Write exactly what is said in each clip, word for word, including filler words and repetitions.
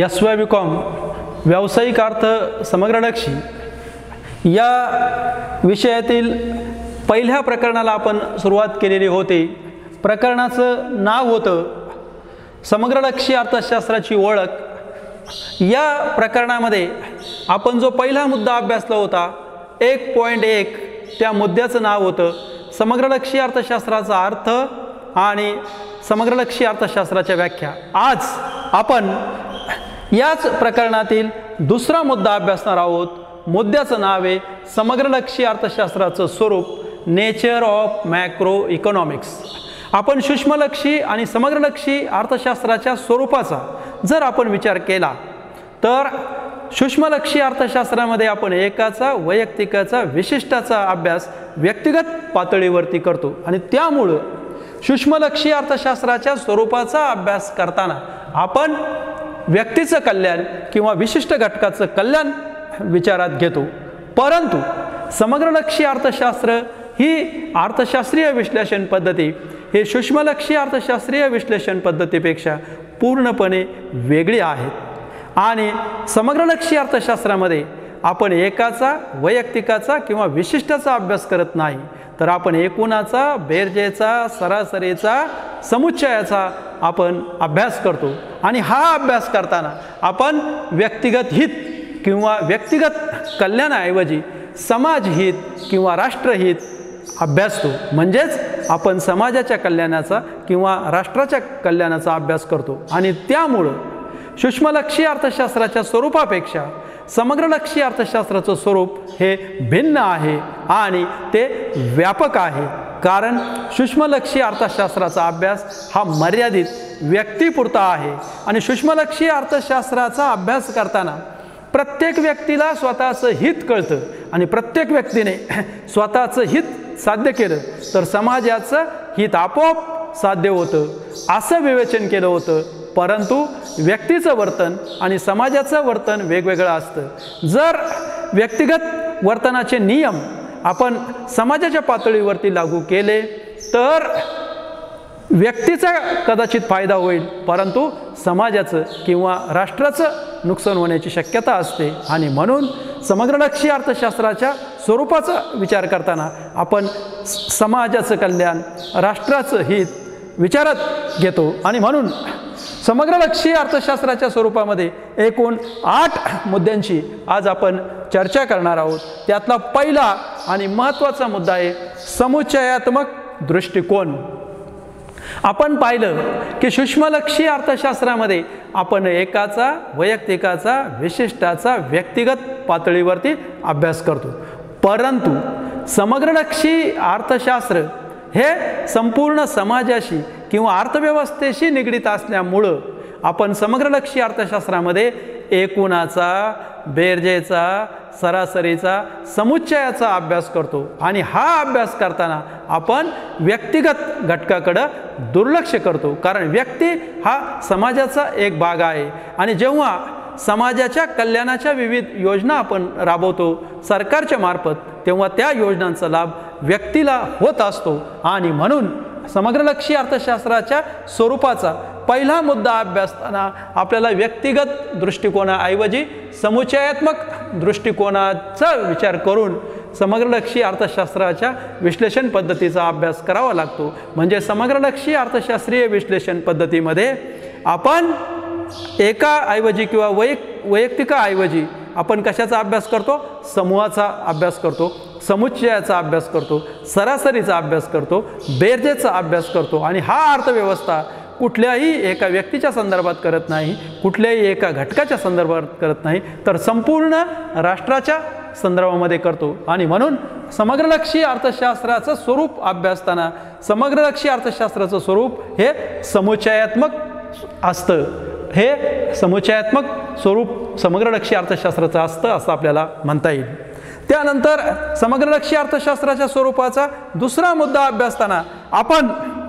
S Y B com व्यावसायिक अर्थ समग्रलक्षी या विषयातील पहिल्या प्रकरणाला आपण सुरुवात केलेली होती। प्रकरणाचं नाव होतं समग्रलक्षी अर्थशास्त्राची ओळख। या प्रकरणामध्ये आपण जो पहिला मुद्दा अभ्यासला होता एक पॉईंट एक, त्या मुद्द्याचं नाव होतं समग्रलक्षी अर्थशास्त्राचा अर्थ आणि समग्रलक्षी अर्थशास्त्राच्या व्याख्या। आज आपण याच प्रकरणातील दुसरा मुद्दा अभ्यासणार आहोत। मुद्द्याचं नाव आहे समग्रलक्षी अर्थशास्त्राचं स्वरूप, नेचर ऑफ मॅक्रो इकॉनॉमिक्स। आपण सूक्ष्मलक्षी आणि समग्रलक्षी अर्थशास्त्राच्या स्वरूपाचा जर आपण विचार केला तर सूक्ष्मलक्षी अर्थशास्त्रामध्ये आपण एकाचा, वैयक्तिकाचा, विशिष्टाचा अभ्यास व्यक्तिगत पातळीवरती करतो आणि त्यामुळं सूक्ष्मलक्षी अर्थशास्त्राच्या स्वरूपाचा अभ्यास करताना आपण व्यक्तीचं कल्याण किंवा विशिष्ट घटकाचं कल्याण विचारात घेतो। परंतु समग्रलक्षी अर्थशास्त्र ही अर्थशास्त्रीय विश्लेषण पद्धती हे सूक्ष्मलक्षी अर्थशास्त्रीय विश्लेषण पद्धतीपेक्षा पूर्णपणे वेगळी आहेत आणि समग्रलक्षी अर्थशास्त्रामध्ये आपण एकाचा, वैयक्तिकाचा किंवा विशिष्टाचा अभ्यास करत नाही, तर आपण एकूणाचा, बेरजेचा, सरासरीचा, समुच्चयाचा आपण अभ्यास करतो आणि हा अभ्यास करताना आपण व्यक्तिगत हित किंवा व्यक्तिगत कल्याणाऐवजी समाज हित किंवा राष्ट्रहित अभ्यासतो। म्हणजेच आपण समाजाच्या कल्याणाचा किंवा राष्ट्राच्या कल्याणाचा अभ्यास करतो आणि त्यामुळं सूक्ष्मलक्षी अर्थशास्त्राच्या स्वरूपापेक्षा समग्रलक्षी अर्थशास्त्राचं स्वरूप हे भिन्न आहे आणि ते व्यापक आहे। कारण सूक्ष्मलक्षी अर्थशास्त्राचा अभ्यास हा मर्यादित व्यक्तीपुरता आहे आणि सूक्ष्मलक्षी अर्थशास्त्राचा अभ्यास करताना प्रत्येक व्यक्तीला स्वतःचं हित कळतं आणि प्रत्येक व्यक्तीने स्वतःचं हित साध्य केलं तर समाजाचं हित आपोआप साध्य होतं असं विवेचन केलं होतं। परंतु व्यक्तीचं वर्तन आणि समाजाचं वर्तन वेगवेगळं असतं। जर व्यक्तिगत वर्तनाचे नियम आपण समाजाच्या पातळीवरती लागू केले तर व्यक्तीचा कदाचित फायदा होईल, परंतु समाजाचं किंवा राष्ट्राचं नुकसान होण्याची शक्यता असते आणि म्हणून समग्रलक्षी अर्थशास्त्राच्या स्वरूपाचा विचार करताना आपण समाजाचं कल्याण, राष्ट्राचं हित विचारात घेतो आणि म्हणून समग्रलक्षी अर्थशास्त्राच्या स्वरूपामध्ये एकूण आठ मुद्द्यांची आज आपण चर्चा करणार आहोत। त्यातला पहिला आणि महत्त्वाचा मुद्दा आहे समुच्चयात्मक दृष्टिकोन। आपण पाहिलं की सूक्ष्मलक्षी अर्थशास्त्रामध्ये आपण एकाचा, वैयक्तिकाचा, विशिष्टाचा, व्यक्तिगत पातळीवरती अभ्यास करतो, परंतु समग्रलक्षी अर्थशास्त्र हे संपूर्ण समाजाशी किंवा अर्थव्यवस्थेशी निगडित असल्यामुळं आपण समग्रलक्षी अर्थशास्त्रामध्ये एकूणाचा, बेरजेचा, सरासरीचा, समुच्चयाचा अभ्यास करतो आणि हा अभ्यास करताना आपण व्यक्तिगत घटकाकडे दुर्लक्ष करतो, कारण व्यक्ती हा समाजाचा एक भाग आहे आणि जेव्हा समाजाच्या कल्याणाच्या विविध योजना आपण राबवतो सरकारच्या मार्फत, तेव्हा त्या योजनांचा लाभ व्यक्तीला होत असतो आणि म्हणून समग्रलक्षी अर्थशास्त्राच्या स्वरूपाचा पहिला मुद्दा अभ्यासताना आपल्याला व्यक्तिगत दृष्टिकोनाऐवजी समुच्चयात्मक दृष्टिकोनाचा विचार करून समग्रलक्षी अर्थशास्त्राच्या विश्लेषण पद्धतीचा अभ्यास करावा लागतो। म्हणजे समग्रलक्षी अर्थशास्त्रीय विश्लेषण पद्धतीमध्ये आपण एकाऐवजी किंवा वैयक वैयक्तिकाऐवजी आपण कशाचा अभ्यास करतो? समूहाचा अभ्यास करतो, समुच्चयाचा अभ्यास करतो, सरासरीचा अभ्यास करतो, बेरजेचा अभ्यास करतो आणि हा अर्थव्यवस्था कुठल्याही एका व्यक्तीच्या संदर्भात करत नाही, कुठल्याही एका घटकाच्या संदर्भात करत नाही, तर संपूर्ण राष्ट्राच्या संदर्भामध्ये करतो आणि म्हणून समग्रलक्षी अर्थशास्त्राचं स्वरूप अभ्यासताना समग्रलक्षी अर्थशास्त्राचं स्वरूप हे समुच्चयात्मक असतं। हे समुच्चयात्मक स्वरूप समग्रलक्षी अर्थशास्त्राचं असतं असं आपल्याला म्हणता येईल। त्यानंतर समग्रलक्षी अर्थशास्त्राच्या स्वरूपाचा दुसरा मुद्दा अभ्यासताना आपण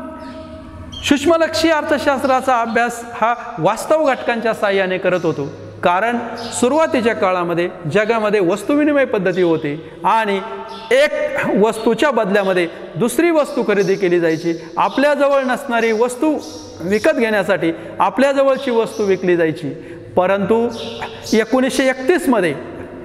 सूक्ष्मलक्षी अर्थशास्त्राचा अभ्यास हा वास्तव घटकांच्या साहाय्याने करत होतो, कारण सुरुवातीच्या काळामध्ये जगामध्ये वस्तुविनिमय पद्धती होती आणि एक वस्तूच्या बदल्यामध्ये दुसरी वस्तू खरेदी केली जायची। आपल्याजवळ नसणारी वस्तू विकत घेण्यासाठी आपल्याजवळची वस्तू विकली जायची, परंतु एकोणीसशे एकतीसमध्ये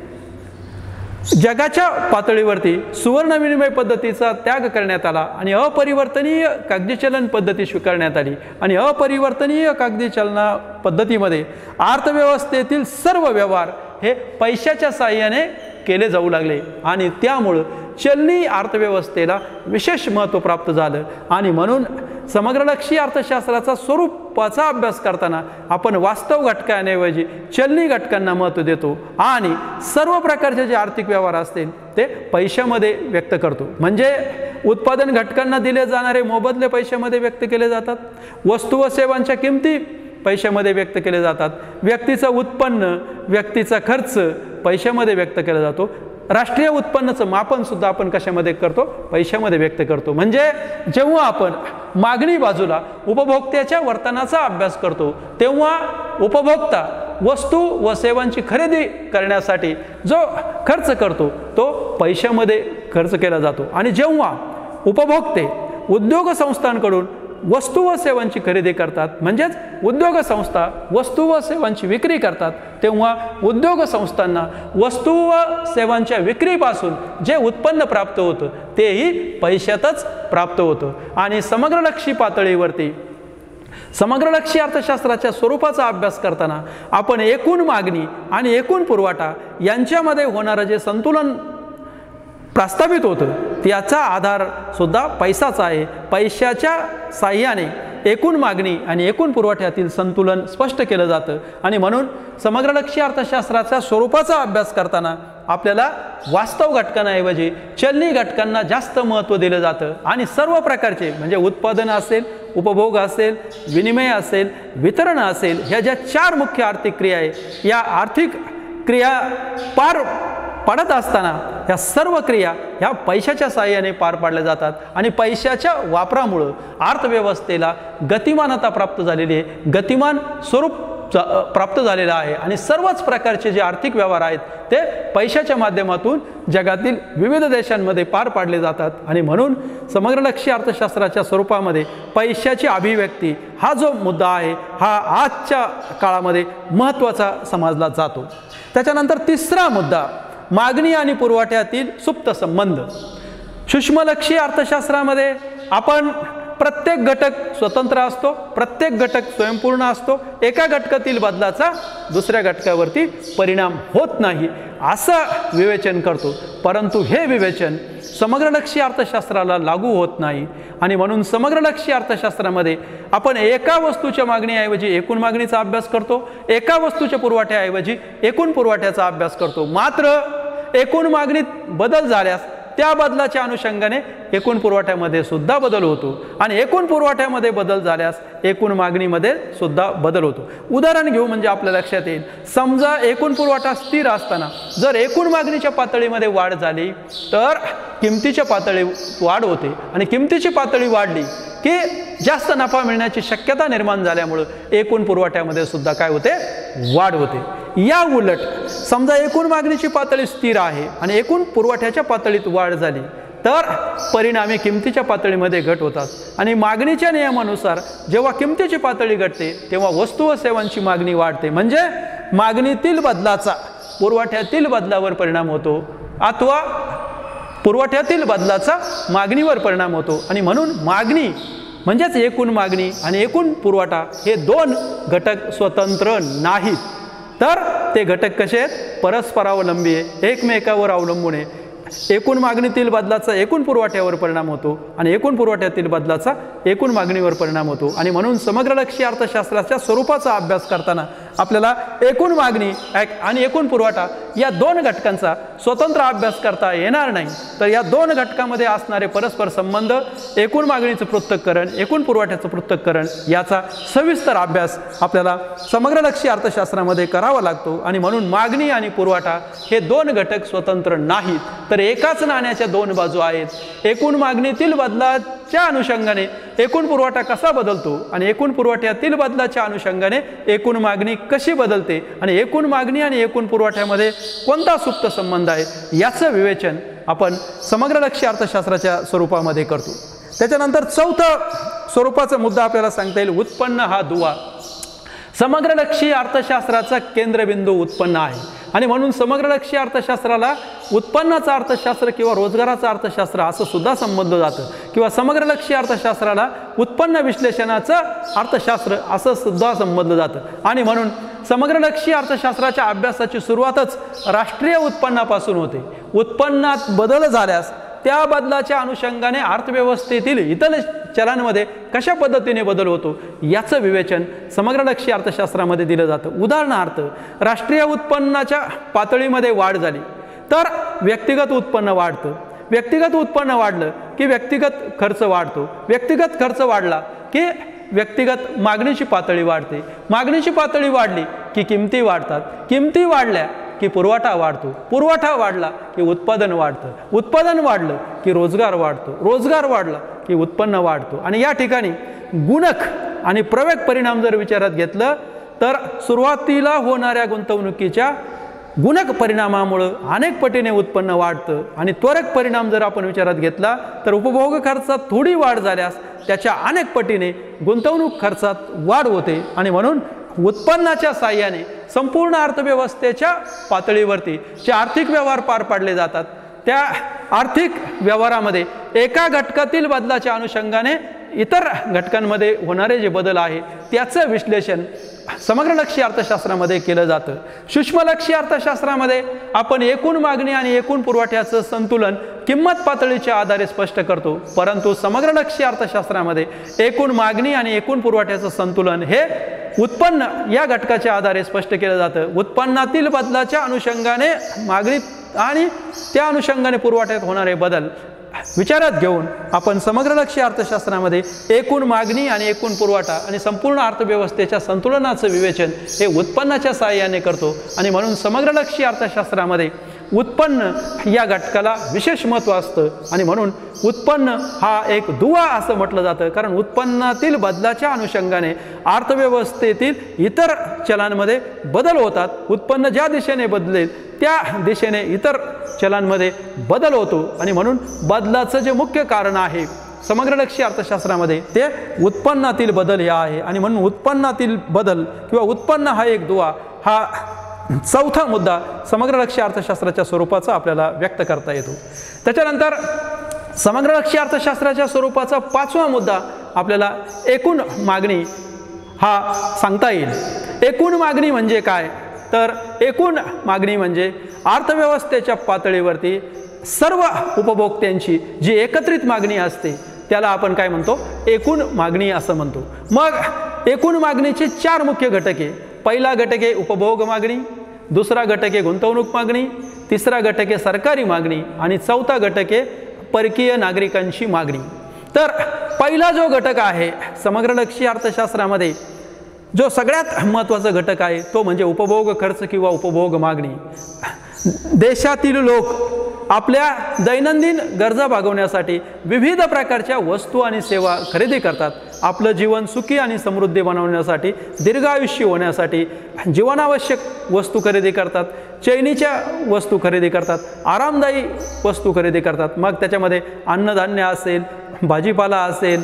जगाच्या पातळीवरती सुवर्ण विनिमय पद्धतीचा त्याग करण्यात आला आणि अपरिवर्तनीय कागदी चलन पद्धती स्वीकारण्यात आली आणि अपरिवर्तनीय कागदी चलना पद्धतीमध्ये अर्थव्यवस्थेतील सर्व व्यवहार हे पैशाच्या साहाय्याने केले जाऊ लागले आणि त्यामुळे चलनी अर्थव्यवस्थेला विशेष महत्त्व प्राप्त झालं आणि म्हणून समग्रलक्षी अर्थशास्त्राचा स्वरूपाचा अभ्यास करताना आपण वास्तव घटकांऐवजी चलनी घटकांना महत्त्व देतो आणि सर्व प्रकारचे जे आर्थिक व्यवहार असतील ते पैशामध्ये व्यक्त करतो। म्हणजे उत्पादन घटकांना दिले जाणारे मोबदले पैशामध्ये व्यक्त केले जातात, वस्तू व सेवांच्या किमती पैशामध्ये व्यक्त केले जातात, व्यक्तीचं उत्पन्न व्यक्तीचा खर्च पैशामध्ये व्यक्त केला जातो, राष्ट्रीय उत्पन्नाचं मापन सुद्धा आपण कशामध्ये करतो, पैशामध्ये व्यक्त करतो। म्हणजे जेव्हा आपण मागणी बाजूला उपभोक्त्याच्या वर्तनाचा अभ्यास करतो तेव्हा उपभोक्ता वस्तू व सेवांची खरेदी करण्यासाठी जो खर्च करतो तो पैशामध्ये खर्च केला जातो आणि जेव्हा उपभोक्ते उद्योग संस्थांकडून वस्तू व सेवांची खरेदी करतात म्हणजेच उद्योग संस्था वस्तू व सेवांची विक्री करतात तेव्हा उद्योग संस्थांना वस्तू व सेवांच्या विक्रीपासून जे उत्पन्न प्राप्त होतं तेही पैशातच प्राप्त होतं। आणि समग्रलक्षी पातळीवरती समग्रलक्षी अर्थशास्त्राच्या स्वरूपाचा अभ्यास करताना आपण एकूण मागणी आणि एकूण पुरवठा यांच्यामध्ये होणारं जे संतुलन प्रस्थापित होतं त्याचा आधार सुद्धा पैसाच आहे। पैशाच्या साह्याने एकूण मागणी आणि एकूण पुरवठ्यातील संतुलन स्पष्ट केलं जातं आणि म्हणून समग्रलक्षी अर्थशास्त्राच्या स्वरूपाचा अभ्यास करताना आपल्याला वास्तव घटकांऐवजी चलनी घटकांना जास्त महत्त्व दिलं जातं आणि सर्व प्रकारचे म्हणजे उत्पादन असेल, उपभोग असेल, विनिमय असेल, वितरण असेल, ह्या ज्या चार मुख्य आर्थिक क्रिया आहे या आर्थिक क्रिया पार पडत असताना ह्या सर्व क्रिया ह्या पैशाच्या साहाय्याने पार पाडल्या जातात आणि पैशाच्या वापरामुळं अर्थव्यवस्थेला गतिमानता प्राप्त झालेली आहे, गतिमान स्वरूप प्राप्त झालेलं आहे आणि सर्वच प्रकारचे जे आर्थिक व्यवहार आहेत ते पैशाच्या माध्यमातून जगातील विविध देशांमध्ये पार पाडले जातात आणि म्हणून समग्रलक्षी अर्थशास्त्राच्या स्वरूपामध्ये पैशाची अभिव्यक्ती हा जो मुद्दा आहे हा आजच्या काळामध्ये महत्त्वाचा समजला जातो। त्याच्यानंतर तिसरा मुद्दा मागणी आणि पुरवठ्यातील सुप्त संबंध। सूक्ष्मलक्षी अर्थशास्त्रामध्ये आपण प्रत्येक घटक स्वतंत्र असतो, प्रत्येक घटक स्वयंपूर्ण असतो, एका घटकातील बदलाचा दुसऱ्या घटकावरती परिणाम होत नाही असं विवेचन करतो, परंतु हे विवेचन समग्रलक्षी अर्थशास्त्राला लागू होत नाही आणि म्हणून समग्रलक्षी अर्थशास्त्रामध्ये आपण एका वस्तूच्या मागणीऐवजी एकूण मागणीचा अभ्यास करतो, एका वस्तूच्या पुरवठ्याऐवजी एकूण पुरवठ्याचा अभ्यास करतो। मात्र एकूण मागणीत बदल झाल्यास त्या बदलाच्या अनुषंगाने एकूण पुरवठ्यामध्ये सुद्धा बदल होतो आणि एकूण पुरवठ्यामध्ये बदल झाल्यास एकूण मागणीमध्ये सुद्धा बदल होतो। उदाहरण घेऊ म्हणजे आपल्या लक्षात येईल, समजा एकूण पुरवठा स्थिर असताना जर एकूण मागणीच्या पातळीमध्ये वाढ झाली तर किमतीच्या पातळी वाढ होते आणि किमतीची पातळी वाढली की जास्त नफा मिळण्याची शक्यता निर्माण झाल्यामुळे एकूण पुरवठ्यामध्ये सुद्धा काय होते, वाढ होते। या उलट समजा एकूण मागणीची पातळी स्थिर आहे आणि एकूण पुरवठ्याच्या पातळीत वाढ झाली तर परिणामी किमतीच्या पातळीमध्ये घट होतात आणि मागणीच्या नियमानुसार जेव्हा किमतीची पातळी घटते तेव्हा वस्तू व सेवांची मागणी वाढते। म्हणजे मागणीतील बदलाचा पुरवठ्यातील बदलावर परिणाम होतो अथवा पुरवठ्यातील बदलाचा मागणीवर परिणाम होतो आणि म्हणून मागणी म्हणजेच एकूण मागणी आणि एकूण पुरवठा हे दोन घटक स्वतंत्र नाहीत, तर ते घटक कसे आहेत, परस्परावलंबी आहे, एकमेकावर अवलंबून आहे। एकूण मागणीतील बदलाचा एकूण पुरवठ्यावर परिणाम होतो आणि एकूण पुरवठ्यातील बदलाचा एकूण मागणीवर परिणाम होतो आणि म्हणून समग्रलक्षी अर्थशास्त्राच्या स्वरूपाचा अभ्यास करताना आपल्याला एकूण मागणी आणि एकूण पुरवठा या दोन घटकांचा स्वतंत्र अभ्यास करता येणार नाही, तर या दोन घटकांमध्ये असणारे परस्पर संबंध, एकूण मागणीचं पृथक्करण, एकूण पुरवठ्याचं पृथक्करण याचा सविस्तर अभ्यास आपल्याला समग्रलक्षी अर्थशास्त्रामध्ये करावा लागतो आणि म्हणून मागणी आणि पुरवठा हे दोन घटक स्वतंत्र नाहीत, तर एकाच नाण्याच्या दोन बाजू आहेत। एकूण मागणीतील बदलाच्या अनुषंगाने एकूण पुरवठा कसा बदलतो आणि एकूण पुरवठ्यातील बदलाच्या अनुषंगाने एकूण मागणी कशी बदलते आणि एकूण मागणी आणि एकूण पुरवठ्यामध्ये कोणता सुप्त संबंध आहे याचं विवेचन आपण समग्रलक्षी अर्थशास्त्राच्या स्वरूपामध्ये करतो। त्याच्यानंतर चौथा स्वरूपाचा मुद्दा आपल्याला सांगता येईल उत्पन्न हा दुवा। समग्रलक्षी अर्थशास्त्राचा केंद्रबिंदू उत्पन्न आहे आणि म्हणून समग्रलक्षी अर्थशास्त्राला उत्पन्नाचं अर्थशास्त्र किंवा रोजगाराचं अर्थशास्त्र असं सुद्धा संबोधलं जातं किंवा समग्रलक्षी अर्थशास्त्राला उत्पन्न विश्लेषणाचं अर्थशास्त्र असं सुद्धा संबोधलं जातं आणि म्हणून समग्रलक्षी अर्थशास्त्राच्या अभ्यासाची सुरुवातच राष्ट्रीय उत्पन्नापासून होते। उत्पन्नात बदल झाल्यास त्या बदलाच्या अनुषंगाने अर्थव्यवस्थेतील इतर चलांमध्ये कशा पद्धतीने बदल होतो याचं विवेचन समग्रलक्षी अर्थशास्त्रामध्ये दिलं जातं। उदाहरणार्थ राष्ट्रीय उत्पन्नाच्या पातळीमध्ये वाढ झाली तर व्यक्तिगत उत्पन्न वाढतं, व्यक्तिगत उत्पन्न वाढलं की व्यक्तिगत खर्च वाढतो, व्यक्तिगत खर्च वाढला की व्यक्तिगत मागणीची पातळी वाढते, मागणीची पातळी वाढली की किमती वाढतात, किमती वाढल्या की पुरवठा वाढतो, पुरवठा वाढला की उत्पादन वाढतं, उत्पादन वाढलं की रोजगार वाढतो, रोजगार वाढला की उत्पन्न वाढतो। आणि या ठिकाणी गुणक आणि प्रवेग परिणाम जर विचारात घेतलं तर सुरुवातीला होणाऱ्या गुंतवणुकीच्या गुणक परिणामामुळे अनेक पटीने उत्पन्न वाढतं आणि त्वरक परिणाम जर आपण विचारात घेतला तर उपभोग खर्चात थोडी वाढ झाल्यास त्याच्या अनेक पटीने गुंतवणूक खर्चात वाढ होते आणि म्हणून उत्पन्नाच्या साहाय्याने संपूर्ण अर्थव्यवस्थेच्या पातळीवरती जे आर्थिक व्यवहार पार पाडले जातात त्या आर्थिक व्यवहारामध्ये एका घटकातील बदलाच्या अनुषंगाने इतर घटकांमध्ये होणारे जे बदल आहे त्याचं विश्लेषण समग्रलक्षी अर्थशास्त्रामध्ये केलं जातं। सूक्ष्मलक्षी अर्थशास्त्रामध्ये आपण एकूण मागणी आणि एकूण पुरवठ्याचं संतुलन किंमत पातळीच्या आधारे स्पष्ट करतो, परंतु समग्रलक्षी अर्थशास्त्रामध्ये एकूण मागणी आणि एकूण पुरवठ्याचं संतुलन हे उत्पन्न या घटकाच्या आधारे स्पष्ट केलं जातं। उत्पन्नातील बदलाच्या अनुषंगाने मागणी आणि त्या अनुषंगाने पुरवठ्यात होणारे बदल विचारात घेऊन आपण समग्रलक्षी अर्थशास्त्रामध्ये एकूण मागणी आणि एकूण पुरवठा आणि संपूर्ण अर्थव्यवस्थेच्या संतुलनाचं विवेचन हे उत्पन्नाच्या साहाय्याने करतो आणि म्हणून समग्रलक्षी अर्थशास्त्रामध्ये उत्पन्न या घटकाला विशेष महत्त्व असतं आणि म्हणून उत्पन्न हा एक दुवा असं म्हटलं जातं, कारण उत्पन्नातील बदलाच्या अनुषंगाने अर्थव्यवस्थेतील इतर चलांमध्ये बदल होतात। उत्पन्न ज्या दिशेने बदलेल त्या दिशेने इतर चलांमध्ये बदल होतो आणि म्हणून बदलाचं जे मुख्य कारण आहे समग्रलक्षी अर्थशास्त्रामध्ये ते उत्पन्नातील बदल हे आहे आणि म्हणून उत्पन्नातील बदल किंवा उत्पन्न हा एक दुवा हा चौथा मुद्दा समग्रलक्षी अर्थशास्त्राच्या स्वरूपाचा आपल्याला व्यक्त करता येतो। त्याच्यानंतर समग्रलक्षी अर्थशास्त्राच्या स्वरूपाचा पाचवा मुद्दा आपल्याला एकूण मागणी हा सांगता येईल। एकूण मागणी म्हणजे काय तर एकूण मागणी म्हणजे अर्थव्यवस्थेच्या पातळीवरती सर्व उपभोक्त्यांची जी एकत्रित मागणी असते त्याला आपण काय म्हणतो एकूण मागणी असं म्हणतो। मग एकूण मागणीचे चार मुख्य घटक आहे। पहिला घटक आहे उपभोग मागणी, दुसरा घटक आहे गुंतवणूक मागणी, तिसरा घटक आहे सरकारी मागणी आणि चौथा घटक आहे परकीय नागरिकांची मागणी। तर पहिला जो घटक आहे समग्रलक्षी अर्थशास्त्रामध्ये जो सगळ्यात महत्त्वाचा घटक आहे तो म्हणजे उपभोग खर्च किंवा उपभोग मागणी। देशातील लोक आपल्या दैनंदिन गरजा भागवण्यासाठी विविध प्रकारच्या वस्तू आणि सेवा खरेदी करतात। आपलं जीवन सुखी आणि समृद्धी बनवण्यासाठी, दीर्घायुष्य होण्यासाठी जीवनावश्यक वस्तू खरेदी करतात, चैनीच्या वस्तू खरेदी करतात, आरामदायी वस्तू खरेदी करतात। मग त्याच्यामध्ये अन्नधान्य असेल, भाजीपाला असेल,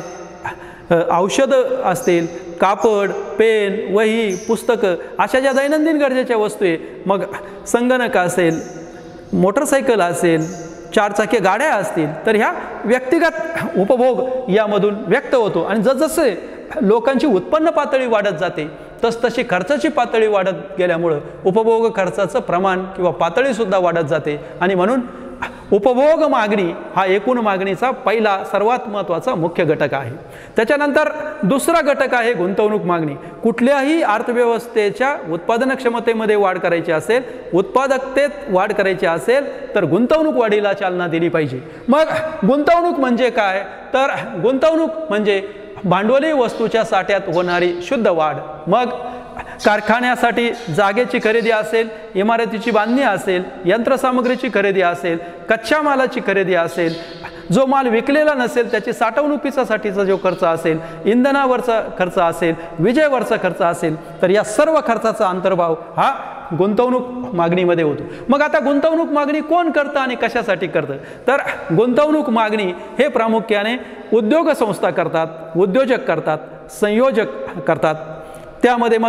औषधं असतील, कापड, पेन, वही, पुस्तकं अशा ज्या दैनंदिन गरजेच्या वस्तू आहे, मग संगणक असेल, मोटरसायकल असेल, चारचाकी गाड्या असतील, तर ह्या व्यक्तिगत उपभोग यामधून व्यक्त होतो आणि जसजसे लोकांची उत्पन्न पातळी वाढत जाते तसतशी खर्चाची पातळी वाढत गेल्यामुळं उपभोग खर्चाचं प्रमाण किंवा पातळीसुद्धा वाढत जाते आणि म्हणून उपभोग मागणी हा एकूण मागणीचा पहिला सर्वात महत्त्वाचा मुख्य घटक आहे। त्याच्यानंतर दुसरा घटक आहे गुंतवणूक मागणी। कुठल्याही अर्थव्यवस्थेच्या उत्पादन क्षमतेमध्ये वाढ करायची असेल, उत्पादकतेत वाढ करायची असेल तर गुंतवणूक वाढीला चालना दिली पाहिजे। मग गुंतवणूक म्हणजे काय तर गुंतवणूक म्हणजे भांडवली वस्तूच्या साठ्यात होणारी शुद्ध वाढ। मग कारखान्यासाठी जागेची खरेदी असेल, इमारतीची बांधणी असेल, यंत्रसामग्रीची खरेदी असेल, कच्च्या मालाची खरेदी असेल, जो माल विकलेला नसेल त्याची साठवणुकीसाठीचा जो खर्च असेल, इंधनावरचा खर्च असेल, विजेवरचा खर्च असेल, तर या सर्व खर्चाचा अंतर्भाव हा गुंतवणूक मागणीमध्ये होतो। मग आता गुंतवणूक मागणी कोण करतं आणि कशासाठी करतं तर गुंतवणूक मागणी हे प्रामुख्याने उद्योग संस्था करतात, उद्योजक करतात, संयोजक करतात। त्यामध्ये मग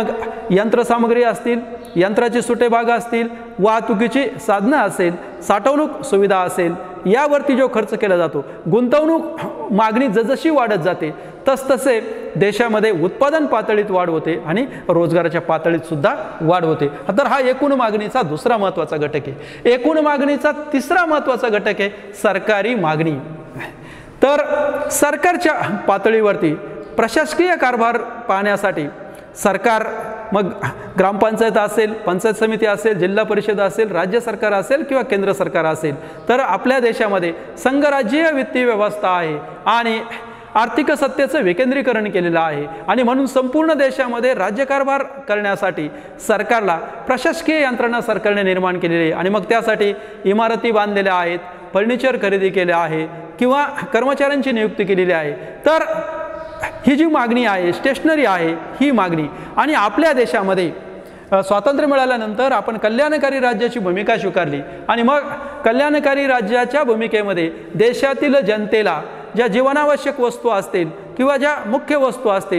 यंत्रसामग्री असतील, यंत्राचे सुटे भाग असतील, वाहतुकीची साधनं असेल, साठवणूक सुविधा असेल, यावरती जो खर्च केला जातो, गुंतवणूक मागणी जसजशी वाढत जाते तसतसे देशामध्ये उत्पादन पातळीत वाढ होते आणि रोजगाराच्या पातळीत सुद्धा वाढ होते. तर हा एकूण मागणीचा दुसरा महत्त्वाचा घटक आहे. एकूण मागणीचा तिसरा महत्त्वाचा घटक आहे सरकारी मागणी. तर सरकारच्या पातळीवरती प्रशासकीय कारभार पाहण्यासाठी सरकार, मग ग्रामपंचायत असेल, पंचायत समिती असेल, जिल्हा परिषद असेल, राज्य सरकार असेल किंवा केंद्र सरकार असेल, तर आपल्या देशामध्ये संघराज्यीय वित्तीय व्यवस्था आहे आणि आर्थिक सत्तेचं विकेंद्रीकरण केलेलं आहे. आणि म्हणून संपूर्ण देशामध्ये राज्यकारभार करण्यासाठी सरकारला प्रशासकीय यंत्रणा सरकारने निर्माण केलेली आहे. आणि मग त्यासाठी इमारती बांधलेल्या आहेत, फर्निचर खरेदी केले आहे किंवा कर्मचाऱ्यांची नियुक्ती केलेली आहे. तर ही जी मागणी आहे, स्टेशनरी आहे, ही मागणी. आणि आपल्या देशामध्ये स्वातंत्र्य मिळाल्यानंतर आपण कल्याणकारी राज्याची भूमिका स्वीकारली आणि मग कल्याणकारी राज्याच्या भूमिकेमध्ये देशातील जनतेला ज्या जीवनावश्यक वस्तू असतील किंवा ज्या मुख्य वस्तू असतील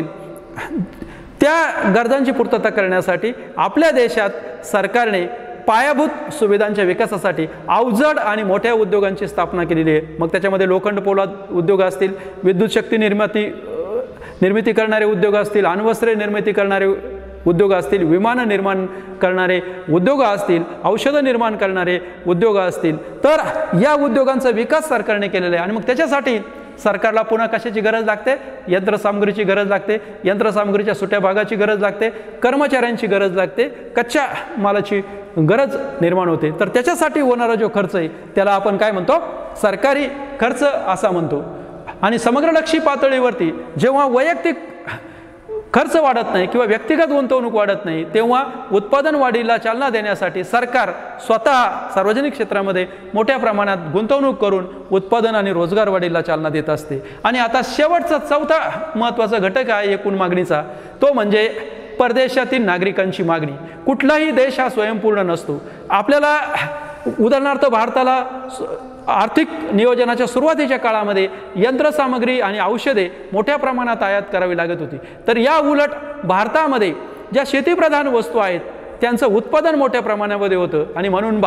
त्या गरजांची पूर्तता करण्यासाठी आपल्या देशात सरकारने पायाभूत सुविधांच्या विकासासाठी अवजड आणि मोठ्या उद्योगांची स्थापना केलेली आहे. मग त्याच्यामध्ये लोखंड पोलाद उद्योग असतील, विद्युत शक्ती निर्मिती निर्मिती करणारे उद्योग असतील, अण्वस्त्रे निर्मिती करणारे उद्योग असतील, विमान निर्माण करणारे उद्योग असतील, औषधं निर्माण करणारे उद्योग असतील. तर या उद्योगांचा विकास सरकारने केलेला आहे. आणि मग त्याच्यासाठी सरकारला पुन्हा कशाची गरज लागते? यंत्रसामग्रीची गरज लागते, यंत्रसामग्रीच्या सुट्या भागाची गरज लागते, कर्मचाऱ्यांची गरज लागते, कच्च्या मालाची गरज निर्माण होते. तर त्याच्यासाठी होणारा जो खर्च आहे त्याला आपण काय म्हणतो? सरकारी खर्च असा म्हणतो. आणि समग्रलक्षी पातळीवरती जेव्हा वैयक्तिक खर्च वाढत नाही किंवा व्यक्तिगत गुंतवणूक वाढत नाही तेव्हा उत्पादन वाढीला चालना देण्यासाठी सरकार स्वतः सार्वजनिक क्षेत्रामध्ये मोठ्या प्रमाणात गुंतवणूक करून उत्पादन आणि रोजगार वाढीला चालना देत असते. आणि आता शेवटचा चौथा महत्त्वाचा घटक आहे एकूण मागणीचा, तो म्हणजे परदेशातील नागरिकांची मागणी. कुठलाही देश हा स्वयंपूर्ण नसतो. आपल्याला उदाहरणार्थ भारताला आर्थिक नियोजनाच्या सुरुवातीच्या काळामध्ये यंत्रसामग्री आणि औषधे मोठ्या प्रमाणात आयात करावी लागत होती. तर या उलट भारतामध्ये ज्या शेतीप्रधान वस्तू आहेत त्यांचं उत्पादन मोठ्या प्रमाणामध्ये होतं आणि म्हणून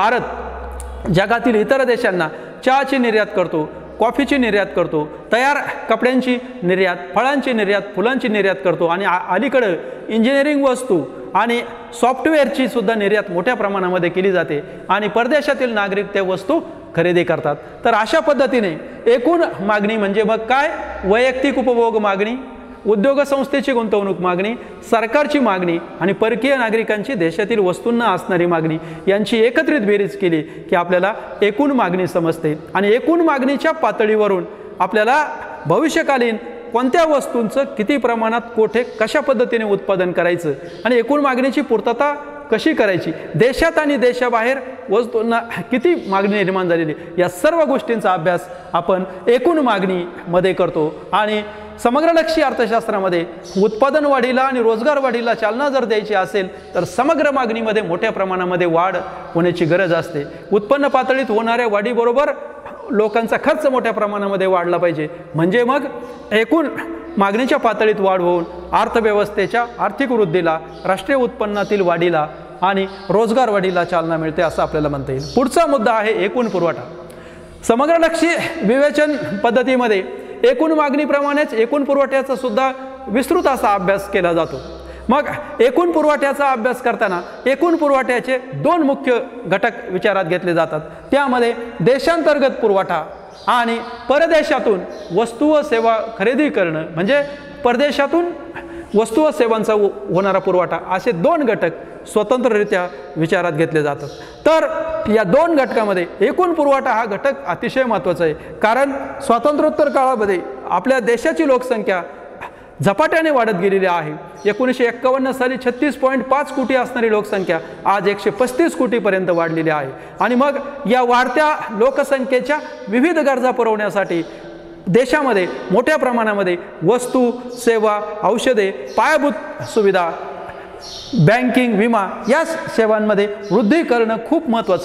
भारत जगातील इतर देशांना चहाची निर्यात करतो, कॉफीची निर्यात करतो, तयार कपड्यांची निर्यात, फळांची निर्यात, फुलांची निर्यात करतो आणि अलीकडे इंजिनिअरिंग वस्तू आणि सॉफ्टवेअरची सुद्धा निर्यात मोठ्या प्रमाणामध्ये केली जाते आणि परदेशातील नागरिक त्या वस्तू खरेदी करतात. तर अशा पद्धतीने एकूण मागणी म्हणजे मग काय? वैयक्तिक उपभोग मागणी, उद्योग संस्थेची गुंतवणूक मागणी, सरकारची मागणी आणि परकीय नागरिकांची देशातील वस्तूंना असणारी मागणी यांची एकत्रित बेरीज केली की आपल्याला एकूण मागणी समजते. आणि एकूण मागणीच्या पातळीवरून आपल्याला भविष्यकालीन कोणत्या वस्तूंचं किती प्रमाणात कोठे कशा पद्धतीने उत्पादन करायचं आणि एकूण मागणीची पूर्तता कशी करायची, देशात आणि देशाबाहेर वस्तूंना किती मागणी निर्माण झालेली, या सर्व गोष्टींचा अभ्यास आपण एकूण मागणीमध्ये करतो. आणि समग्रलक्षी अर्थशास्त्रामध्ये उत्पादन वाढीला आणि रोजगार वाढीला चालना जर द्यायची असेल तर समग्र मागणीमध्ये मोठ्या प्रमाणामध्ये वाढ होण्याची गरज असते. उत्पन्न पातळीत होणाऱ्या वाढीबरोबर लोकांचा खर्च मोठ्या प्रमाणामध्ये वाढला पाहिजे, म्हणजे मग एकूण मागणीच्या पातळीत वाढ होऊन अर्थव्यवस्थेच्या आर्थिक वृद्धीला, राष्ट्रीय उत्पन्नातील वाढीला आणि रोजगार वाढीला चालना मिळते असं आपल्याला म्हणता येईल. पुढचा मुद्दा आहे एकूण पुरवठा. समग्रलक्षी विवेचन पद्धतीमध्ये एकूण मागणीप्रमाणेच एकूण पुरवठ्याचा सुद्धा विस्तृत असा अभ्यास केला जातो. मग एकूण पुरवठ्याचा अभ्यास करताना एकूण पुरवठ्याचे दोन मुख्य घटक विचारात घेतले जातात. त्यामध्ये देशांतर्गत पुरवठा आणि परदेशातून वस्तू व सेवा खरेदी करणं म्हणजे परदेशातून वस्तू व सेवांचा होणारा पुरवठा, असे दोन घटक स्वतंत्ररित्या विचारात घेतले जातात. तर या दोन घटकामध्ये एकूण पुरवठा हा घटक अतिशय महत्त्वाचा आहे, कारण स्वातंत्र्योत्तर काळामध्ये आपल्या देशाची लोकसंख्या झपाट्याने वाढत गेलेली आहे. एकोणीसशे एक्कावन्न साली छत्तीस पॉईंट पाच कोटी असणारी लोकसंख्या आज एकशे पस्तीस कोटीपर्यंत वाढलेली आहे. आणि मग या वाढत्या लोकसंख्येच्या विविध गरजा पुरवण्यासाठी देशामध्ये मोठ्या प्रमाणामध्ये वस्तू, सेवा, औषधे, पायाभूत सुविधा, बँकिंग, विमा या सेवांमध्ये वृद्धी करणं खूप महत्त्वाचं आहे.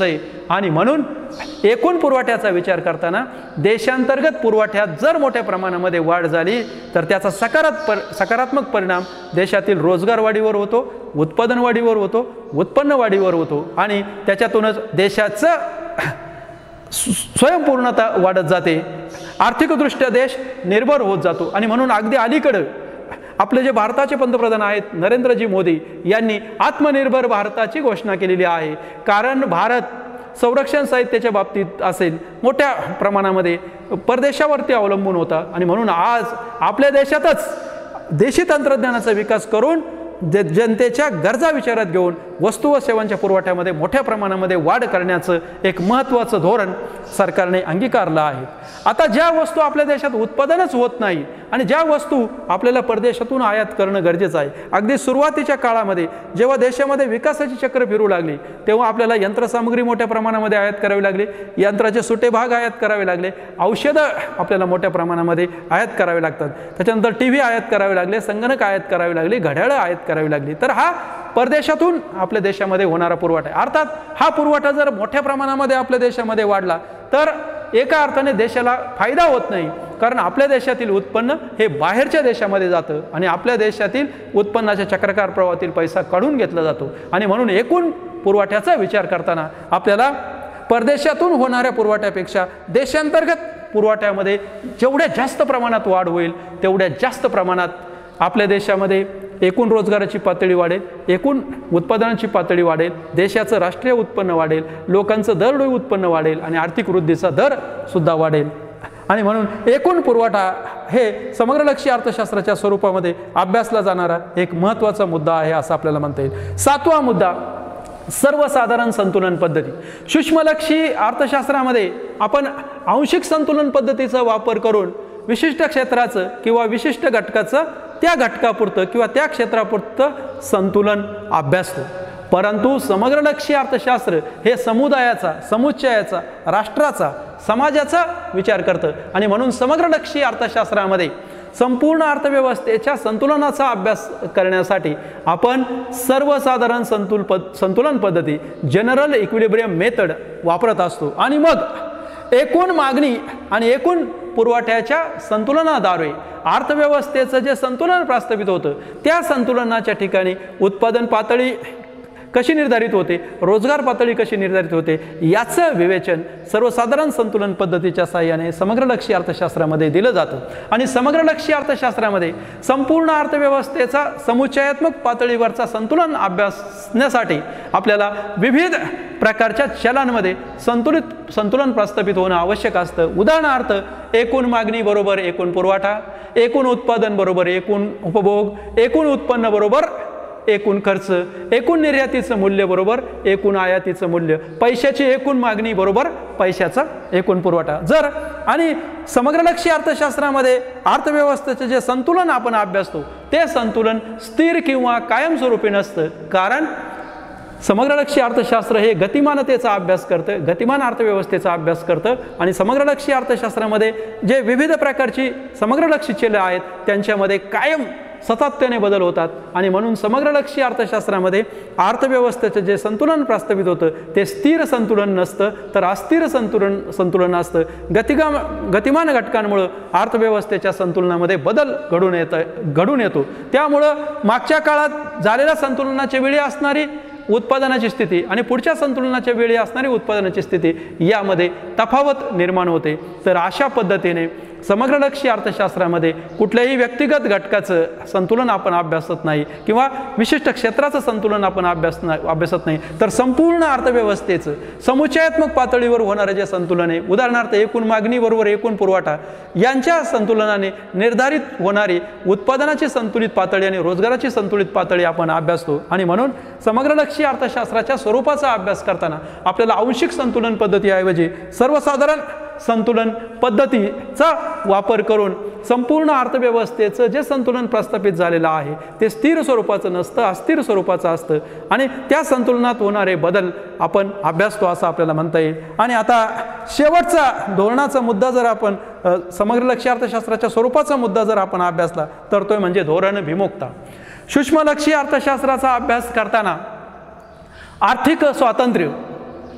आणि म्हणून एकूण पुरवठ्याचा विचार करताना देशांतर्गत पुरवठ्यात जर मोठ्या प्रमाणामध्ये वाढ झाली तर त्याचा सकारात्मक सकारात्मक परिणाम देशातील रोजगार वाढीवर होतो, उत्पादन वाढीवर होतो, उत्पन्न वाढीवर होतो आणि त्याच्यातूनच देशाचं स्वयंपूर्णता वाढत जाते, आर्थिकदृष्ट्या देश निर्भर होत जातो. आणि म्हणून अगदी अलीकडं आपले जे भारताचे पंतप्रधान आहेत नरेंद्रजी मोदी यांनी आत्मनिर्भर भारताची घोषणा केलेली आहे. कारण भारत संरक्षण साहित्याच्या बाबतीत असेल मोठ्या प्रमाणामध्ये परदेशावरती अवलंबून होता आणि म्हणून आज आपल्या देशातच देशी तंत्रज्ञानाचा विकास करून जे जनतेच्या गरजा विचारात घेऊन वस्तू व सेवांच्या पुरवठ्यामध्ये मोठ्या प्रमाणामध्ये वाढ करण्याचं एक महत्त्वाचं धोरण सरकारने अंगीकारलं आहे. आता ज्या वस्तू आपल्या देशात उत्पादनच होत नाही आणि ज्या वस्तू आपल्याला परदेशातून आयात करणं गरजेचं आहे. अगदी सुरुवातीच्या काळामध्ये जेव्हा देशामध्ये विकासाची चक्र फिरू लागली तेव्हा आपल्याला यंत्रसामुग्री मोठ्या प्रमाणामध्ये आयात करावी लागली, यंत्राचे सुटे भाग आयात करावे लागले, औषधं आपल्याला मोठ्या प्रमाणामध्ये आयात करावे लागतात, त्याच्यानंतर टी व्ही आयात करावे लागले, संगणक आयात करावे लागले, घड्याळं आयात करावी लागली. तर हा परदेशातून आपल्या देशामध्ये होणारा पुरवठा आहे. अर्थात हा पुरवठा जर मोठ्या प्रमाणामध्ये आपल्या देशामध्ये वाढला तर एका अर्थाने देशाला फायदा होत नाही, कारण आपल्या देशातील उत्पन्न हे बाहेरच्या देशामध्ये जातं आणि आपल्या देशातील उत्पन्नाच्या चक्रकार प्रवाहातील पैसा काढून घेतला जातो. आणि म्हणून एकूण पुरवठ्याचा विचार करताना आपल्याला परदेशातून होणाऱ्या पुरवठ्यापेक्षा देशांतर्गत पुरवठ्यामध्ये जेवढ्या जास्त प्रमाणात वाढ होईल तेवढ्या जास्त प्रमाणात आपल्या देशामध्ये एकूण रोजगाराची पातळी वाढेल, एकूण उत्पादनाची पातळी वाढेल, देशाचं राष्ट्रीय उत्पन्न वाढेल, लोकांचं दरडोई उत्पन्न वाढेल आणि आर्थिक वृद्धीचा दर सुद्धा वाढेल. आणि म्हणून एकूण पुरवठा हे समग्रलक्षी अर्थशास्त्राच्या स्वरूपामध्ये अभ्यासला जाणारा एक महत्त्वाचा मुद्दा आहे असं आपल्याला म्हणता येईल. सातवा मुद्दा सर्वसाधारण संतुलन पद्धती. सूक्ष्मलक्षी अर्थशास्त्रामध्ये आपण आंशिक संतुलन पद्धतीचा वापर करून विशिष्ट क्षेत्राचं किंवा विशिष्ट घटकाचं त्या घटकापुरतं किंवा त्या क्षेत्रापुरतं संतुलन अभ्यासतो. परंतु समग्रलक्षी अर्थशास्त्र हे समुदायाचा, समुच्चयाचा, राष्ट्राचा, समाजाचा विचार करतं आणि म्हणून समग्रलक्षी अर्थशास्त्रामध्ये संपूर्ण अर्थव्यवस्थेच्या संतुलनाचा अभ्यास करण्यासाठी आपण सर्वसाधारण संतुल पद संतुलन पद्धती जनरल इक्विलिब्रियम मेथड वापरत असतो. आणि मग एकूण मागणी आणि एकूण पुरवठ्याच्या संतुलनाद्वारे अर्थव्यवस्थेचं जे संतुलन प्रस्थापित होतं त्या संतुलनाच्या ठिकाणी उत्पादन पातळी कशी निर्धारित होते, रोजगार पातळी कशी निर्धारित होते याचं विवेचन सर्वसाधारण संतुलन पद्धतीच्या साहाय्याने समग्रलक्षी अर्थशास्त्रामध्ये दिलं जातं. आणि समग्रलक्षी अर्थशास्त्रामध्ये संपूर्ण अर्थव्यवस्थेचा समुच्चयात्मक पातळीवरचा संतुलन अभ्यासण्यासाठी आपल्याला विविध प्रकारच्या चलांमध्ये संतुलित संतुलन प्रस्थापित होणं आवश्यक असतं. उदाहरणार्थ एकूण मागणी बरोबर एकूण पुरवठा, एकूण उत्पादन बरोबर एकूण उपभोग, एकूण उत्पन्न बरोबर एकूण खर्च, एकूण निर्यातीचं मूल्य बरोबर एकूण आयातीचं मूल्य, पैशाची एकूण मागणी बरोबर पैशाचा एकूण पुरवठा. जर आणि समग्रलक्षी अर्थशास्त्रामध्ये अर्थव्यवस्थेचे जे संतुलन आपण अभ्यासतो ते संतुलन स्थिर किंवा कायमस्वरूपी नसतं, कारण समग्रलक्षी अर्थशास्त्र हे गतिमानतेचा अभ्यास करतं, गतिमान अर्थव्यवस्थेचा अभ्यास करतं आणि समग्रलक्षी अर्थशास्त्रामध्ये जे विविध प्रकारची समग्रलक्षी चले आहेत त्यांच्यामध्ये कायम सातत्याने बदल होतात. आणि म्हणून समग्रलक्षी अर्थशास्त्रामध्ये अर्थव्यवस्थेचं जे संतुलन प्रस्थापित होतं ते स्थिर संतुलन नसतं तर अस्थिर संतुलन संतुलन असतं. गतिगा गतिमान घटकांमुळं अर्थव्यवस्थेच्या संतुलनामध्ये बदल घडून येतं घडून येतो. त्यामुळं मागच्या काळात झालेल्या संतुलनाच्या वेळी असणारी उत्पादनाची स्थिती आणि पुढच्या संतुलनाच्या वेळी असणारी उत्पादनाची स्थिती यामध्ये तफावत निर्माण होते. तर अशा पद्धतीने समग्रलक्षी अर्थशास्त्रामध्ये कुठल्याही व्यक्तिगत घटकाचं संतुलन आपण अभ्यासत नाही किंवा विशिष्ट क्षेत्राचं संतुलन आपण अभ्यास अभ्यासत नाही, तर संपूर्ण अर्थव्यवस्थेचं समुच्चयात्मक पातळीवर होणारं जे संतुलन आहे, उदाहरणार्थ एकूण मागणी बरोबर एकूण पुरवठा यांच्या संतुलनाने निर्धारित होणारी उत्पादनाची संतुलित पातळी आणि रोजगाराची संतुलित पातळी आपण अभ्यासतो. आणि म्हणून समग्रलक्षी अर्थशास्त्राच्या स्वरूपाचा अभ्यास करताना आपल्याला आंशिक संतुलन पद्धतीऐवजी सर्वसाधारण संतुलन पद्धतीचा वापर करून संपूर्ण अर्थव्यवस्थेचं जे संतुलन प्रस्थापित झालेलं आहे ते स्थिर स्वरूपाचं नसतं, अस्थिर स्वरूपाचं असतं आणि त्या संतुलनात होणारे बदल आपण अभ्यासतो असं आपल्याला म्हणता येईल. आणि आता शेवटचा धोरणाचा मुद्दा जर आपण समग्रलक्षी अर्थशास्त्राच्या स्वरूपाचा मुद्दा जर आपण अभ्यासला तर तो म्हणजे धोरण भिमुखता. सूक्ष्मलक्षी अर्थशास्त्राचा अभ्यास करताना आर्थिक स्वातंत्र्य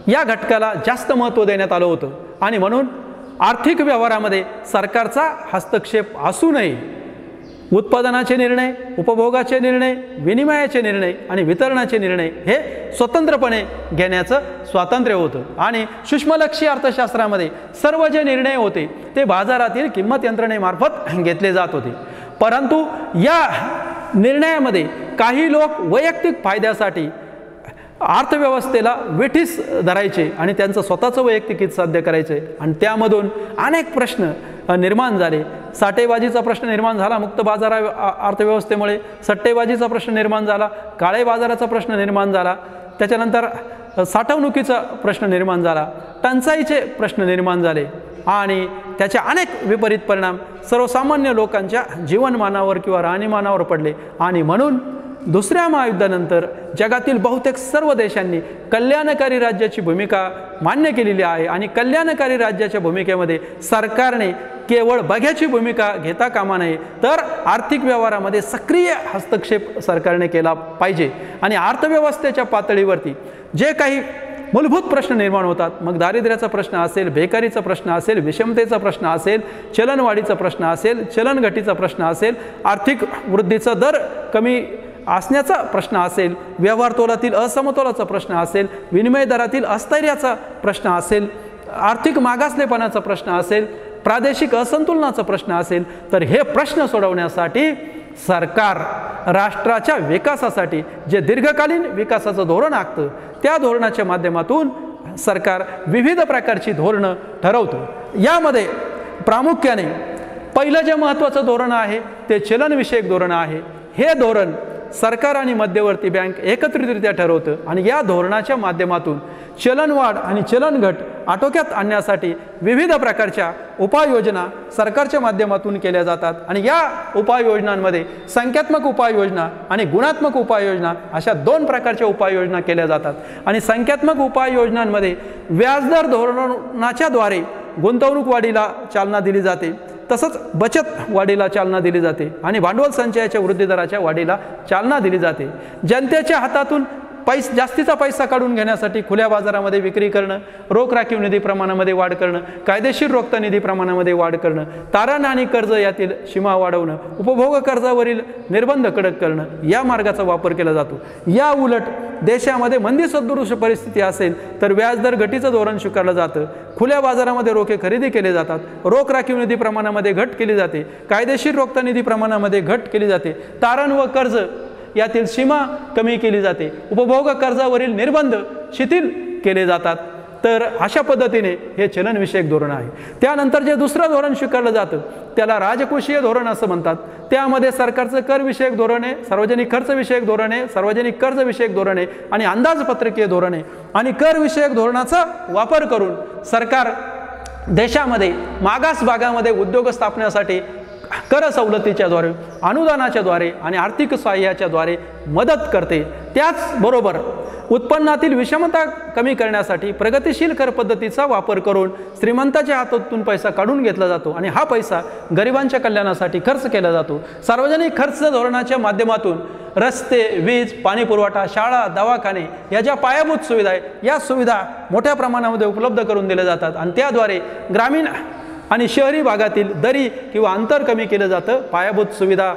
या घटकाला जास्त महत्त्व देण्यात आलं होतं आणि म्हणून आर्थिक व्यवहारामध्ये सरकारचा हस्तक्षेप असू नये. उत्पादनाचे निर्णय, उपभोगाचे निर्णय, विनिमयाचे निर्णय आणि वितरणाचे निर्णय हे स्वतंत्रपणे घेण्याचं स्वातंत्र्य होतं आणि सूक्ष्मलक्षी अर्थशास्त्रामध्ये सर्व जे निर्णय होते ते बाजारातील किंमत यंत्रणेमार्फत घेतले जात होते. परंतु या निर्णयामध्ये काही लोक वैयक्तिक फायद्यासाठी अर्थव्यवस्थेला वेठीस धरायचे आणि त्यांचं स्वतःचं वैयक्तिक हित साध्य करायचे आणि त्यामधून अनेक प्रश्न निर्माण झाले. साठेबाजीचा प्रश्न निर्माण झाला मुक्त बाजार अर्थव्यवस्थेमुळे, सट्टेबाजीचा प्रश्न निर्माण झाला, काळे बाजाराचा प्रश्न निर्माण झाला, त्याच्यानंतर साठवणुकीचा प्रश्न निर्माण झाला, टंचाईचे प्रश्न निर्माण झाले आणि त्याचे अनेक विपरीत परिणाम सर्वसामान्य लोकांच्या जीवनमानावर किंवा राहणीमानावर पडले आणि म्हणून दुसऱ्या महायुद्धानंतर जगातील बहुतेक सर्व देशांनी कल्याणकारी राज्याची भूमिका मान्य केलेली आहे आणि कल्याणकारी राज्याच्या भूमिकेमध्ये सरकारने केवळ बघ्याची भूमिका घेता कामा नये तर आर्थिक व्यवहारामध्ये सक्रिय हस्तक्षेप सरकारने केला पाहिजे आणि अर्थव्यवस्थेच्या पातळीवरती जे काही मूलभूत प्रश्न निर्माण होतात, मग दारिद्र्याचा प्रश्न असेल, बेकारीचा प्रश्न असेल, विषमतेचा प्रश्न असेल, चलनवाढीचा प्रश्न असेल, चलनघटीचा प्रश्न असेल, आर्थिक वृद्धीचा दर कमी असण्याचा प्रश्न असेल, व्यवहार तोलातील असमतोलाचा प्रश्न असेल, विनिमय दरातील अस्थैर्याचा प्रश्न असेल, आर्थिक मागासलेपणाचा प्रश्न असेल, प्रादेशिक असंतुलनाचा प्रश्न असेल, तर हे प्रश्न सोडवण्यासाठी सरकार राष्ट्राच्या विकासासाठी जे दीर्घकालीन विकासाचं धोरण आखतं त्या धोरणाच्या माध्यमातून सरकार विविध प्रकारची धोरणं ठरवतं. यामध्ये प्रामुख्याने पहिलं जे महत्त्वाचं धोरण आहे ते चलनविषयक धोरण आहे. हे धोरण सरकार आणि मध्यवर्ती बँक एकत्रितरित्या ठरवतं आणि या धोरणाच्या माध्यमातून चलनवाढ आणि चलनघट आटोक्यात आणण्यासाठी विविध प्रकारच्या उपाययोजना सरकारच्या माध्यमातून केल्या जातात आणि या उपाययोजनांमध्ये संख्यात्मक उपाययोजना आणि गुणात्मक उपाययोजना अशा दोन प्रकारच्या उपाययोजना केल्या जातात आणि संख्यात्मक उपाययोजनांमध्ये व्याजदर धोरणाच्या द्वारे गुंतवणूक वाढीला चालना दिली जाते, तसंच बचत वाढीला चालना दिली जाते आणि भांडवल संचयाच्या वृद्धी दराच्या वाढीला चालना दिली जाते. जनतेच्या हातातून पैस जास्तीचा पैसा काढून घेण्यासाठी खुल्या बाजारामध्ये विक्री करणं, रोख राखीव निधी प्रमाणामध्ये वाढ करणं, कायदेशीर रोख निधी प्रमाणामध्ये वाढ करणं, तारण आणि कर्ज यातील सीमा वाढवणं, उपभोग कर्जावरील निर्बंध कडक करणं या मार्गाचा वापर केला जातो. या उलट देशामध्ये मंदी सदृश परिस्थिती असेल तर व्याजदर घटीचं धोरण स्वीकारलं जातं, खुल्या बाजारामध्ये रोखे खरेदी केले जातात, रोख राखीव निधी प्रमाणामध्ये घट केली जाते, कायदेशीर रोख निधी प्रमाणामध्ये घट केली जाते, तारण व कर्ज यातील सीमा कमी केली जाते, उपभोग कर्जावरील निर्बंध शिथिल केले जातात. तर अशा पद्धतीने हे चलनविषयक धोरण आहे. त्यानंतर जे दुसरं धोरण स्वीकारलं जातं त्याला राजकोषीय धोरण असं म्हणतात. त्यामध्ये सरकारचं कर विषयक धोरण आहे, सार्वजनिक खर्च विषयक धोरण आहे, सार्वजनिक कर्ज विषयक धोरण आहे आणि अंदाजपत्रकीय धोरण आहे. आणि कर विषयक धोरणाचा वापर करून सरकार देशामध्ये मागास भागामध्ये उद्योग स्थापण्यासाठी कर सवलतीच्या द्वारे, अनुदानाच्या द्वारे आणि आर्थिक सहाय्याच्या द्वारे मदत करते. त्याचबरोबर उत्पन्नातील विषमता कमी करण्यासाठी प्रगतिशील कर पद्धतीचा वापर करून श्रीमंताच्या हातातून पैसा काढून घेतला जातो आणि हा पैसा गरिबांच्या कल्याणासाठी खर्च केला जातो. सार्वजनिक खर्च धोरणाच्या माध्यमातून रस्ते, वीज, पाणी पुरवठा, शाळा, दवाखाने या ज्या पायाभूत सुविधा आहेत या सुविधा मोठ्या प्रमाणामध्ये उपलब्ध करून दिल्या जातात आणि त्याद्वारे ग्रामीण आणि शहरी भागातील दरी किंवा अंतर कमी केलं जातं. पायाभूत सुविधा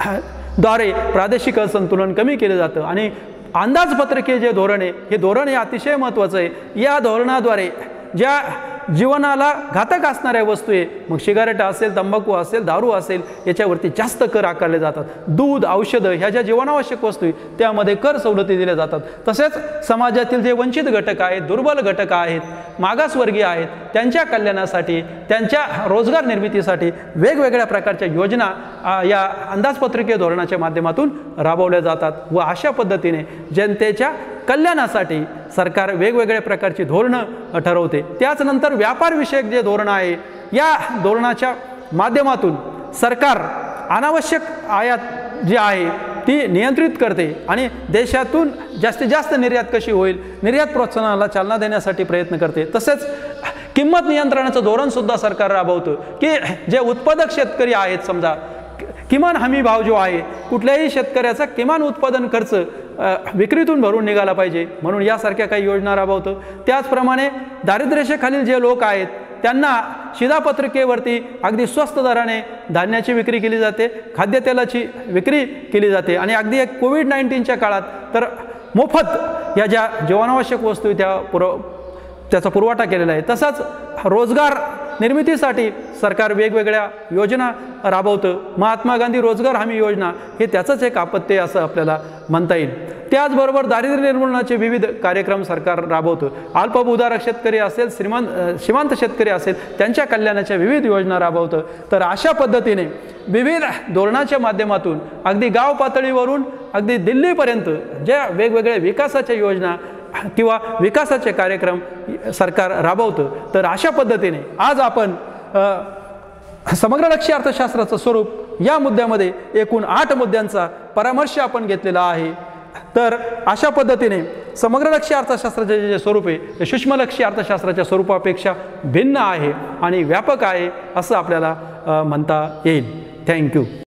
द्वारे प्रादेशिक असंतुलन कमी केलं जातं आणि अंदाजपत्रकीय जे धोरण आहे हे धोरण हे अतिशय महत्त्वाचं आहे. या धोरणाद्वारे ज्या जीवनाला घातक असणाऱ्या वस्तू आहे, मग सिगारेट असेल, तंबाखू असेल, दारू असेल, याच्यावरती जास्त कर आकारले जातात. दूध, औषधं ह्या ज्या जीवनावश्यक वस्तू आहे त्यामध्ये कर सवलती दिल्या जातात. तसेच समाजातील जे वंचित घटक आहेत, दुर्बल घटक आहेत, मागासवर्गीय आहेत, त्यांच्या कल्याणासाठी, त्यांच्या रोजगार निर्मितीसाठी वेगवेगळ्या प्रकारच्या योजना या अंदाजपत्रकीय धोरणाच्या माध्यमातून राबवल्या जातात व अशा पद्धतीने जनतेच्या कल्याणासाठी सरकार वेगवेगळ्या प्रकारची धोरणं ठरवते. त्याचनंतर व्यापार विषयक जे धोरण आहे या धोरणाच्या माध्यमातून सरकार अनावश्यक आयात जी आहे ती नियंत्रित करते आणि देशातून जास्तीत जास्त निर्यात कशी होईल, निर्यात प्रोत्साहनाला चालना देण्यासाठी प्रयत्न करते. तसेच किंमत नियंत्रणाचं धोरण सुद्धा सरकार राबवतं की जे उत्पादक शेतकरी आहेत, समजा किमान हमी भाव जो आहे, कुठल्याही शेतकऱ्याचा किमान उत्पादन खर्च विक्रीतून भरून निघाला पाहिजे, म्हणून यासारख्या काही योजना राबवतो. त्याचप्रमाणे दारिद्र्यरेषेखालील जे लोक आहेत त्यांना शिधापत्रिकेवरती अगदी स्वस्त दराने धान्याची विक्री केली जाते, खाद्यतेलाची विक्री केली जाते आणि अगदी एक कोविड नाईन्टीनच्या काळात तर मोफत या ज्या जीवनावश्यक वस्तू आहेत त्या पुरव त्याचा पुरवठा केलेला आहे. तसंच रोजगार निर्मितीसाठी सरकार वेगवेगळ्या योजना राबवतं. महात्मा गांधी रोजगार हमी योजना हे त्याचंच एक अपत्य असं आपल्याला म्हणता येईल. त्याचबरोबर दारिद्र्य निर्मूलनाचे विविध कार्यक्रम सरकार राबवतं. अल्पभूधारक शेतकरी असेल, श्रीमंत श्रीमंत शेतकरी असेल, त्यांच्या कल्याणाच्या विविध योजना राबवतं. तर अशा पद्धतीने विविध धोरणाच्या माध्यमातून अगदी गाव पातळीवरून अगदी दिल्लीपर्यंत ज्या वेगवेगळ्या विकासाच्या योजना किंवा विकासाचे कार्यक्रम सरकार राबवतं. तर अशा पद्धतीने आज आपण समग्रलक्षी अर्थशास्त्राचं स्वरूप या मुद्द्यामध्ये एकूण आठ मुद्द्यांचा परामर्श आपण घेतलेला आहे. तर अशा पद्धतीने समग्रलक्षी अर्थशास्त्राचे जे स्वरूप आहे ते सूक्ष्मलक्षी अर्थशास्त्राच्या स्वरूपापेक्षा भिन्न आहे आणि व्यापक आहे असं आपल्याला म्हणता येईल. थँक्यू.